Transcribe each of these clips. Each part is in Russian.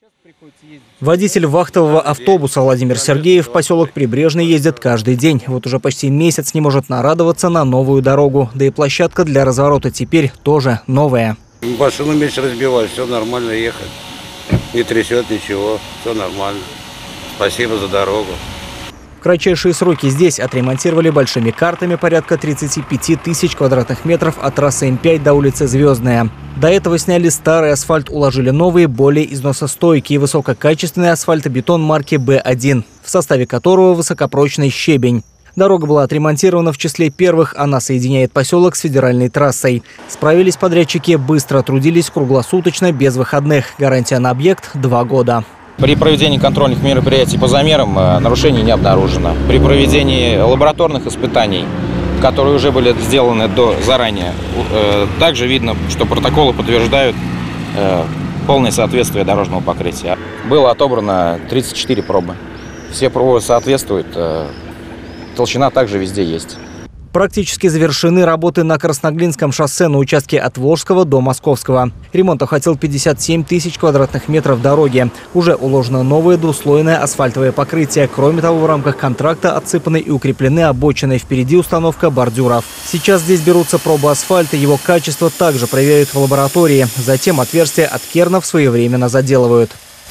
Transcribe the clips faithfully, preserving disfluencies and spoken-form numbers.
Водитель вахтового автобуса Владимир Сергеев в поселок Прибрежный ездит каждый день. Вот уже почти месяц не может нарадоваться на новую дорогу. Да и площадка для разворота теперь тоже новая. Машину меньше разбивать, все нормально ехать. Не трясет ничего, все нормально. Спасибо за дорогу. В кратчайшие сроки здесь отремонтировали большими картами порядка тридцати пяти тысяч квадратных метров от трассы М пять до улицы Звездная. До этого сняли старый асфальт, уложили новые, более износостойкий и высококачественный асфальтобетон марки Б один, в составе которого высокопрочный щебень. Дорога была отремонтирована в числе первых, она соединяет поселок с федеральной трассой. Справились подрядчики быстро, трудились круглосуточно, без выходных. Гарантия на объект – два года. При проведении контрольных мероприятий по замерам нарушений не обнаружено. При проведении лабораторных испытаний, которые уже были сделаны до, заранее, также видно, что протоколы подтверждают полное соответствие дорожного покрытия. Было отобрано тридцать четыре пробы. Все пробы соответствуют, толщина также везде есть. Практически завершены работы на Красноглинском шоссе на участке от Волжского до Московского. Ремонт охватил пятьдесят семь тысяч квадратных метров дороги. Уже уложено новое двуслойное асфальтовое покрытие. Кроме того, в рамках контракта отсыпаны и укреплены обочины. Впереди установка бордюров. Сейчас здесь берутся пробы асфальта. Его качество также проверяют в лаборатории. Затем отверстия от кернов своевременно заделывают.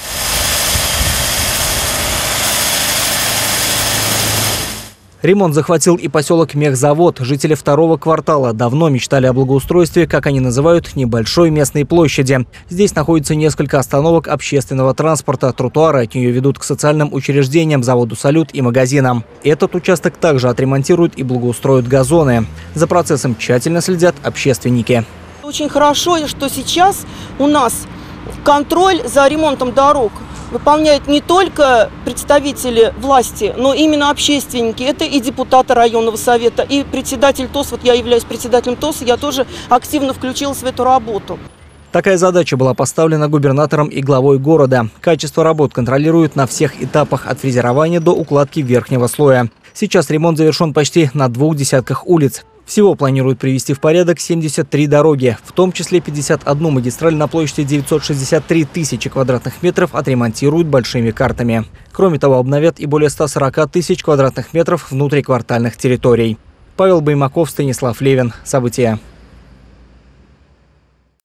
Ремонт захватил и поселок Мехзавод. Жители второго квартала давно мечтали о благоустройстве, как они называют, небольшой местной площади. Здесь находится несколько остановок общественного транспорта. Тротуары от нее ведут к социальным учреждениям, заводу «Салют» и магазинам. Этот участок также отремонтируют и благоустроят газоны. За процессом тщательно следят общественники. Очень хорошо, что сейчас у нас контроль за ремонтом дорог выполняют не только представители власти, но именно общественники. Это и депутаты районного совета, и председатель ТОС. Вот я являюсь председателем ТОС, я тоже активно включилась в эту работу. Такая задача была поставлена губернатором и главой города. Качество работ контролируют на всех этапах от фрезерования до укладки верхнего слоя. Сейчас ремонт завершен почти на двух десятках улиц. Всего планируют привести в порядок семьдесят три дороги, в том числе пятьдесят одну магистраль на площади девятьсот шестьдесят три тысячи квадратных метров отремонтируют большими картами. Кроме того, обновят и более ста сорока тысяч квадратных метров внутриквартальных территорий. Павел Баймаков, Станислав Левин. События.